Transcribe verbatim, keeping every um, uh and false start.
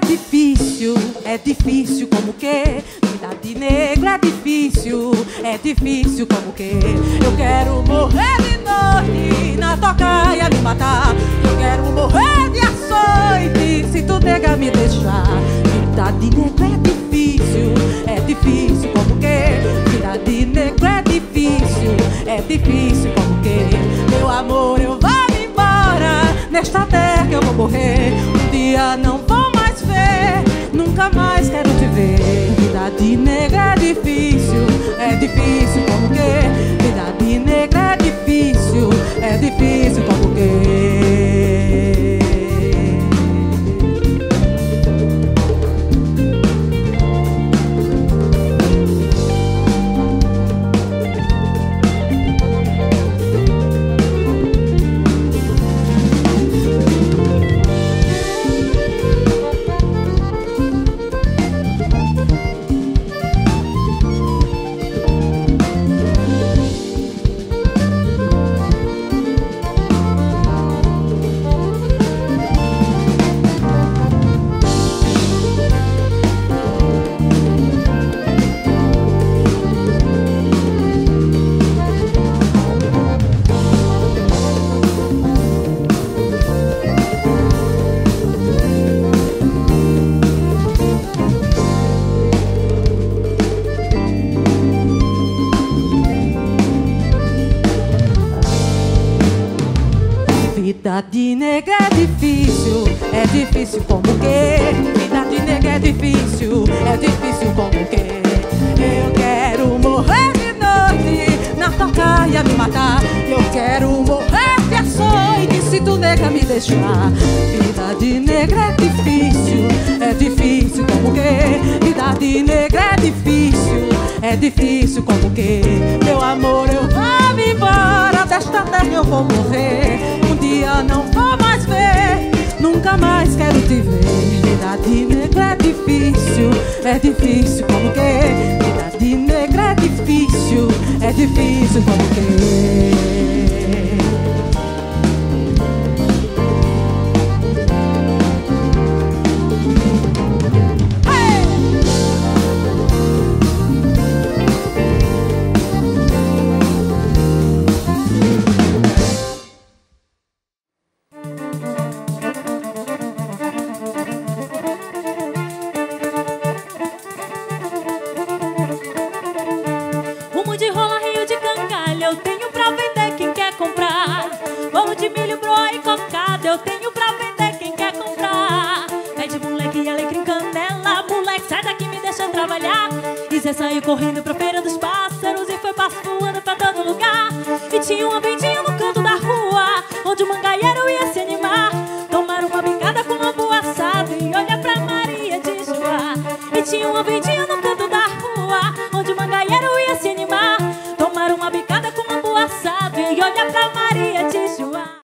difícil, é difícil como que vida de negro é difícil, é difícil como que eu quero morrer de noite na tocaia me matar. Eu quero morrer de açoite se tu nega me deixar. Vida de negro é difícil, é difícil como que vida de negro é difícil, é difícil como que meu amor eu vou me embora nesta terra que eu vou morrer. Um dia não vou mais ver, nunca mais quero te ver. Vida de negra é difícil, é difícil como que vida de negra é difícil, é difícil como que. Vida de negra é difícil, é difícil como que vida de negra é difícil, é difícil como que eu quero morrer de noite na tocaia me matar. Eu quero morrer de açoite se tu nega me deixar. Vida de negra é difícil, é difícil como que vida de negra é difícil, é difícil como que meu amor eu vou me embora desta terra eu vou morrer. Um dia não vou mais ver, nunca mais quero te ver. Vida de negra é difícil, é difícil como que vida de negra é difícil, é difícil como que. Você saiu correndo pra feira dos pássaros e foi passo voando pra todo lugar. E tinha um ambiente